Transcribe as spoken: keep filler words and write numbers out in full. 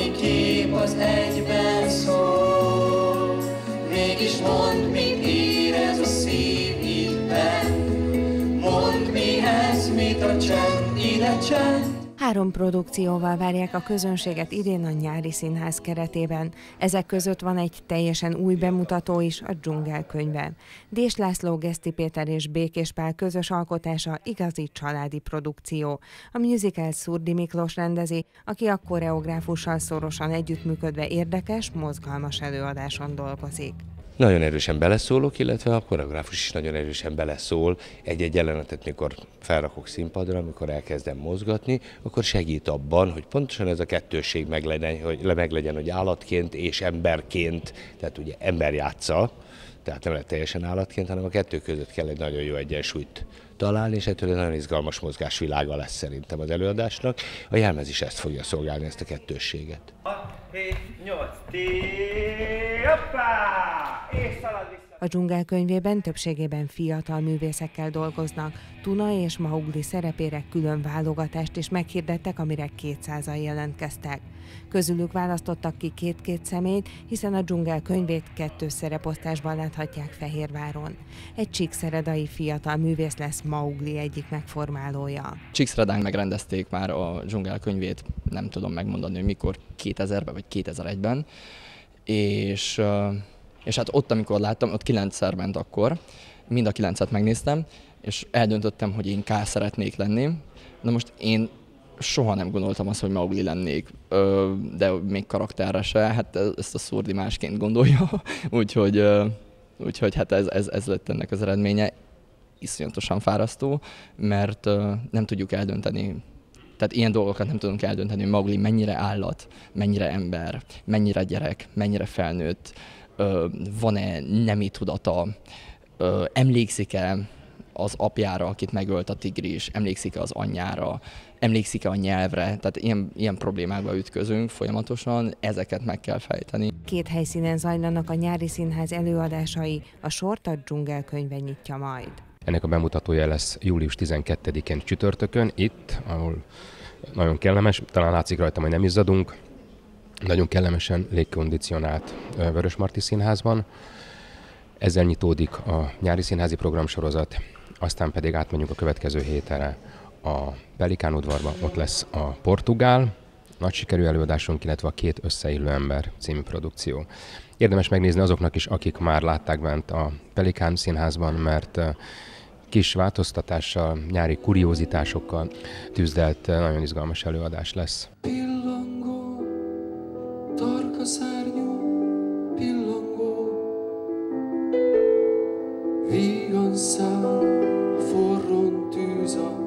ami kép az egyben szól. Mégis mondd, mit érez a szív itt benn, mondd, mihez, mit a csend, ide csend. Három produkcióval várják a közönséget idén a Nyári Színház keretében. Ezek között van egy teljesen új bemutató is, a Dzsungelkönyve. Dés László, Geszti Péter és Békés Pál közös alkotása igazi családi produkció. A musical Szurdi Miklós rendezi, aki a koreográfussal szorosan együttműködve érdekes, mozgalmas előadáson dolgozik. Nagyon erősen beleszólok, illetve a koreográfus is nagyon erősen beleszól. Egy-egy jelenetet, mikor felrakok színpadra, amikor elkezdem mozgatni, akkor segít abban, hogy pontosan ez a kettősség meglegyen, hogy, meglegyen, hogy állatként és emberként, tehát ugye ember játsza, tehát nem lehet teljesen állatként, hanem a kettő között kell egy nagyon jó egyensúlyt találni, és ettől egy nagyon izgalmas mozgásvilága lesz szerintem az előadásnak. A jelmez is ezt fogja szolgálni, ezt a kettősséget. hat, hét, nyolc, hoppá! És szalad vissza! A Dzsungelkönyvében többségében fiatal művészekkel dolgoznak. Tuna és Maugli szerepére külön válogatást is meghirdettek, amire kétszázan jelentkeztek. Közülük választottak ki két-két személyt, hiszen a Dzsungelkönyvét kettős szereposztásban láthatják Fehérváron. Egy csíkszeredai fiatal művész lesz Maugli egyik megformálója. Csíkszeredán megrendezték már a Dzsungelkönyvét, nem tudom megmondani, hogy mikor, kétezerben vagy kétezer-egyben, és... És hát ott, amikor láttam, ott kilencszer ment akkor, mind a kilencet megnéztem, és eldöntöttem, hogy én K szeretnék lenni. Na most én soha nem gondoltam azt, hogy Maugli lennék, de még karakterre se, hát ezt a Szurdi másként gondolja, úgyhogy, úgyhogy hát ez, ez, ez lett ennek az eredménye. Iszonyatosan fárasztó, mert nem tudjuk eldönteni, tehát ilyen dolgokat nem tudunk eldönteni, hogy Maugli mennyire állat, mennyire ember, mennyire gyerek, mennyire felnőtt, van-e nemi tudata, emlékszik-e az apjára, akit megölt a tigris, emlékszik-e az anyjára, emlékszik-e a nyelvre, tehát ilyen, ilyen problémákba ütközünk folyamatosan, ezeket meg kell fejteni. Két helyszínen zajlanak a Nyári Színház előadásai, a sort a Dzsungelkönyve nyitja majd. Ennek a bemutatója lesz július tizenkettedikén csütörtökön, itt, ahol nagyon kellemes, talán látszik rajtam, hogy nem izzadunk, nagyon kellemesen légkondicionált Vörösmarty Színházban. Ezzel nyitódik a nyári színházi programsorozat, aztán pedig átmegyünk a következő hétre a Pelikán udvarba, ott lesz a Portugál, nagy sikerű előadásunk, illetve a Két összeillő ember című produkció. Érdemes megnézni azoknak is, akik már látták bent a Pelikán Színházban, mert kis változtatással, nyári kuriózitásokkal tűzdelt nagyon izgalmas előadás lesz. Tarka szárnyú, pillangó, vígan száll, forron tűz a